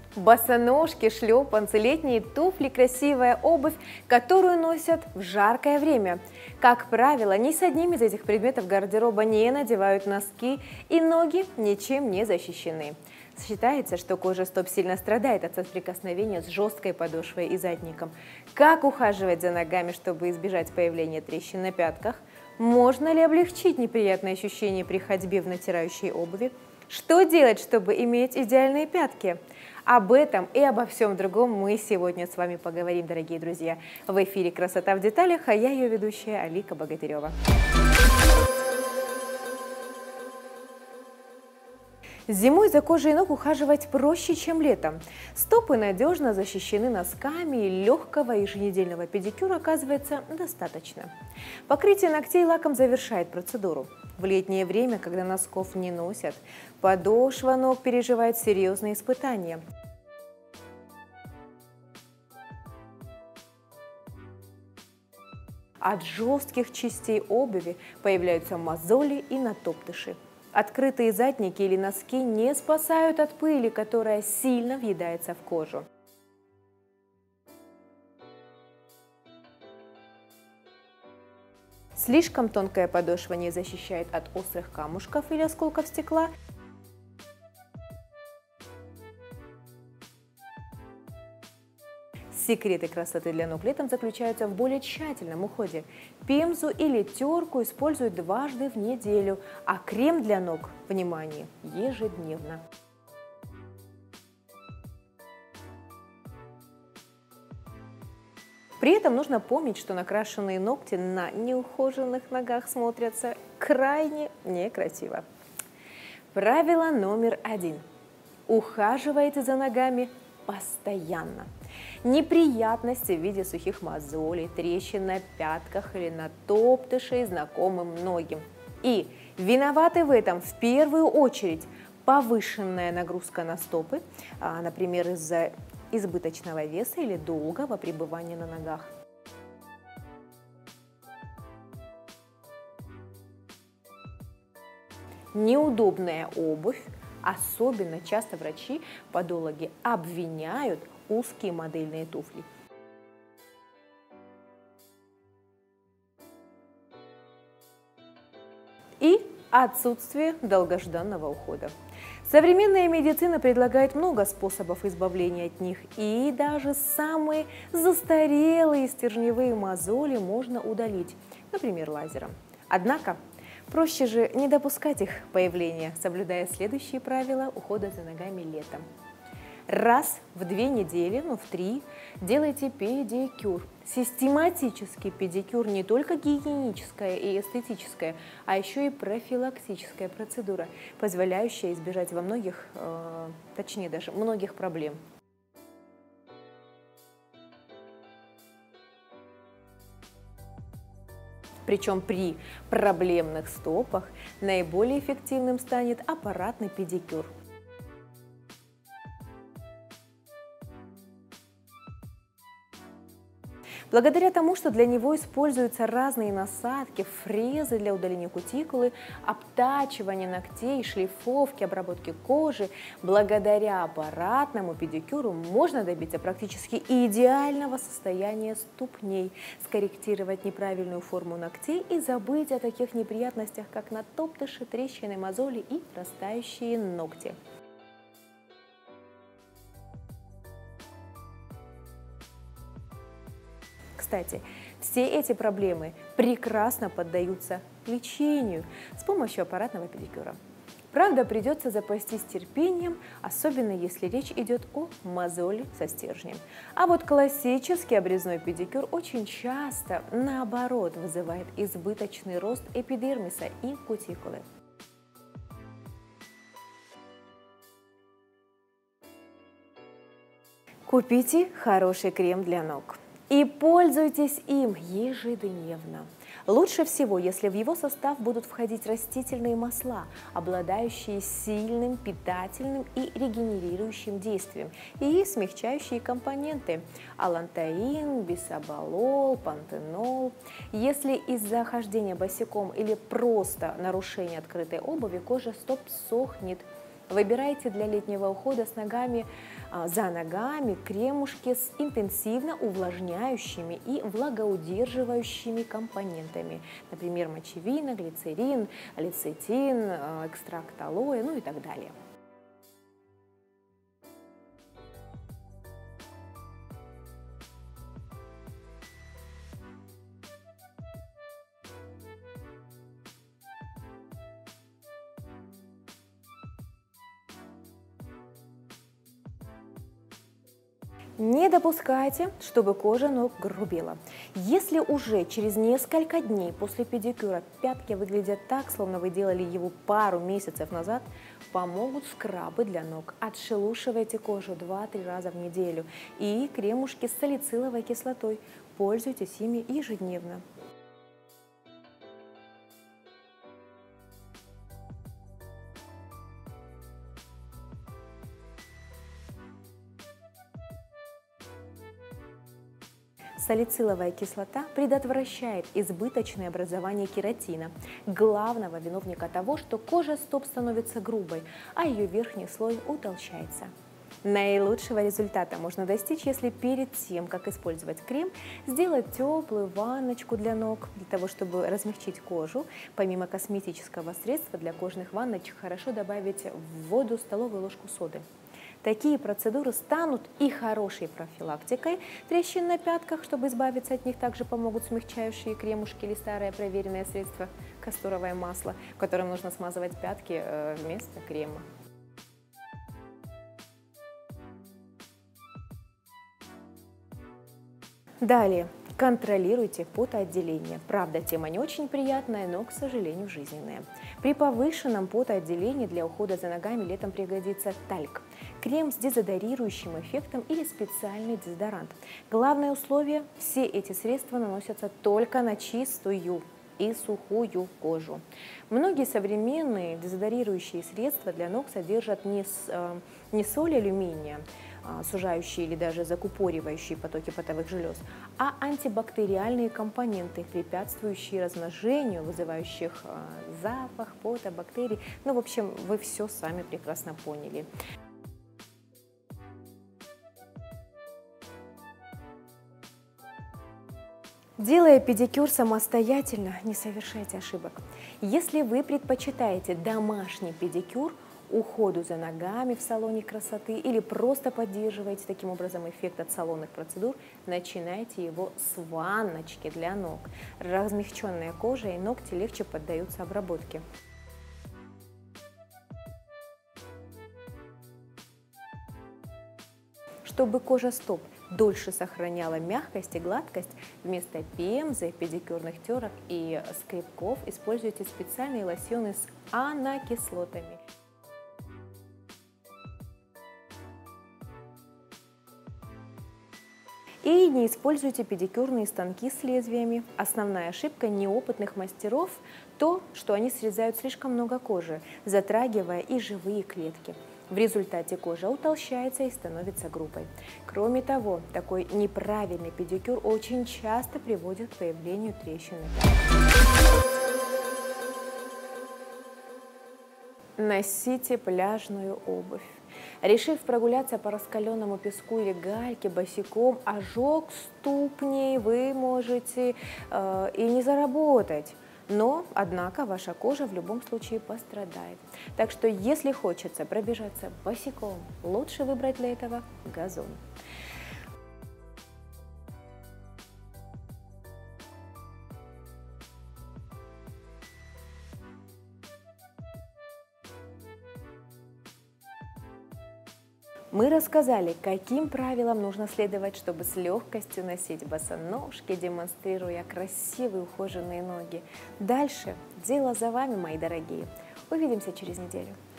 Босоножки, шлепанцы, летние туфли – красивая обувь, которую носят в жаркое время. Как правило, ни с одним из этих предметов гардероба не надевают носки, и ноги ничем не защищены. Считается, что кожа стоп сильно страдает от соприкосновения с жесткой подошвой и задником. Как ухаживать за ногами, чтобы избежать появления трещин на пятках? Можно ли облегчить неприятные ощущения при ходьбе в натирающей обуви? Что делать, чтобы иметь идеальные пятки? Об этом и обо всем другом мы сегодня с вами поговорим, дорогие друзья. В эфире «Красота в деталях», а я ее ведущая Алика Богатырева. Зимой за кожей ног ухаживать проще, чем летом. Стопы надежно защищены носками, и легкого еженедельного педикюра оказывается достаточно. Покрытие ногтей лаком завершает процедуру. В летнее время, когда носков не носят, подошва ног переживает серьезные испытания. От жестких частей обуви появляются мозоли и натоптыши. Открытые задники или носки не спасают от пыли, которая сильно въедается в кожу. Слишком тонкая подошва не защищает от острых камушков или осколков стекла. Секреты красоты для ног летом заключаются в более тщательном уходе. Пемзу или терку используют дважды в неделю, а крем для ног, внимание, ежедневно. При этом нужно помнить, что накрашенные ногти на неухоженных ногах смотрятся крайне некрасиво. Правило номер 1. Ухаживайте за ногами постоянно. Неприятности в виде сухих мозолей, трещин на пятках или натоптышей знакомы многим. И виноваты в этом в первую очередь повышенная нагрузка на стопы, например, из-за избыточного веса или долгого пребывания на ногах. Неудобная обувь. Особенно часто врачи-подологи обвиняют узкие модельные туфли. И отсутствие долгожданного ухода. Современная медицина предлагает много способов избавления от них, и даже самые застарелые стержневые мозоли можно удалить, например, лазером. Однако проще же не допускать их появления, соблюдая следующие правила ухода за ногами летом. Раз в 2 недели, в 3, делайте педикюр. Систематический педикюр не только гигиеническая и эстетическая, а еще и профилактическая процедура, позволяющая избежать многих проблем. Причем при проблемных стопах наиболее эффективным станет аппаратный педикюр. Благодаря тому, что для него используются разные насадки, фрезы для удаления кутикулы, обтачивания ногтей, шлифовки, обработки кожи, благодаря аппаратному педикюру можно добиться практически идеального состояния ступней, скорректировать неправильную форму ногтей и забыть о таких неприятностях, как натоптыши, трещины, мозоли и растающие ногти. Кстати, все эти проблемы прекрасно поддаются лечению с помощью аппаратного педикюра. Правда, придется запастись терпением, особенно если речь идет о мозоли со стержнем. А вот классический обрезной педикюр очень часто, наоборот, вызывает избыточный рост эпидермиса и кутикулы. Купите хороший крем для ног и пользуйтесь им ежедневно. Лучше всего, если в его состав будут входить растительные масла, обладающие сильным питательным и регенерирующим действием, и смягчающие компоненты – алантаин, бисоболол, пантенол. Если из-за хождения босиком или просто нарушения открытой обуви кожа стоп сохнет Выбирайте для летнего ухода за ногами кремушки с интенсивно увлажняющими и влагоудерживающими компонентами. Например, мочевина, глицерин, лецитин, экстракт алоэ, ну и так далее. Не допускайте, чтобы кожа ног грубела. Если уже через несколько дней после педикюра пятки выглядят так, словно вы делали его пару месяцев назад, помогут скрабы для ног. Отшелушивайте кожу 2-3 раза в неделю и кремушки с салициловой кислотой. Пользуйтесь ими ежедневно. Салициловая кислота предотвращает избыточное образование кератина, главного виновника того, что кожа стоп становится грубой, а ее верхний слой утолщается. Наилучшего результата можно достичь, если перед тем, как использовать крем, сделать теплую ванночку для ног. Для того, чтобы размягчить кожу, помимо косметического средства для кожных ванночек хорошо добавить в воду столовую ложку соды. Такие процедуры станут и хорошей профилактикой трещин на пятках. Чтобы избавиться от них, также помогут смягчающие кремушки или старое проверенное средство касторовое масло, которым нужно смазывать пятки вместо крема. Далее. Контролируйте потоотделение. Правда, тема не очень приятная, но, к сожалению, жизненная. При повышенном потоотделении для ухода за ногами летом пригодится тальк, крем с дезодорирующим эффектом или специальный дезодорант. Главное условие – все эти средства наносятся только на чистую и сухую кожу. Многие современные дезодорирующие средства для ног содержат не соль алюминия, сужающие или даже закупоривающие потоки потовых желез, а антибактериальные компоненты, препятствующие размножению, вызывающих запах, пота, бактерий. Ну, в общем, вы все сами прекрасно поняли. Делая педикюр самостоятельно, не совершайте ошибок. Если вы предпочитаете домашний педикюр уходу за ногами в салоне красоты или просто поддерживаете таким образом эффект от салонных процедур, начинайте его с ванночки для ног. Размягченная кожа и ногти легче поддаются обработке. Чтобы кожа стоп дольше сохраняла мягкость и гладкость, вместо пемзы, педикюрных терок и скребков используйте специальные лосьоны с анокислотами. И не используйте педикюрные станки с лезвиями. Основная ошибка неопытных мастеров – то, что они срезают слишком много кожи, затрагивая и живые клетки. В результате кожа утолщается и становится грубой. Кроме того, такой неправильный педикюр очень часто приводит к появлению трещин на пятках. Носите пляжную обувь. Решив прогуляться по раскаленному песку или гальке босиком, ожог ступней вы можете и не заработать. Но, однако, ваша кожа в любом случае пострадает. Так что, если хочется пробежаться босиком, лучше выбрать для этого газон. Мы рассказали, каким правилам нужно следовать, чтобы с легкостью носить босоножки, демонстрируя красивые ухоженные ноги. Дальше дело за вами, мои дорогие. Увидимся через неделю.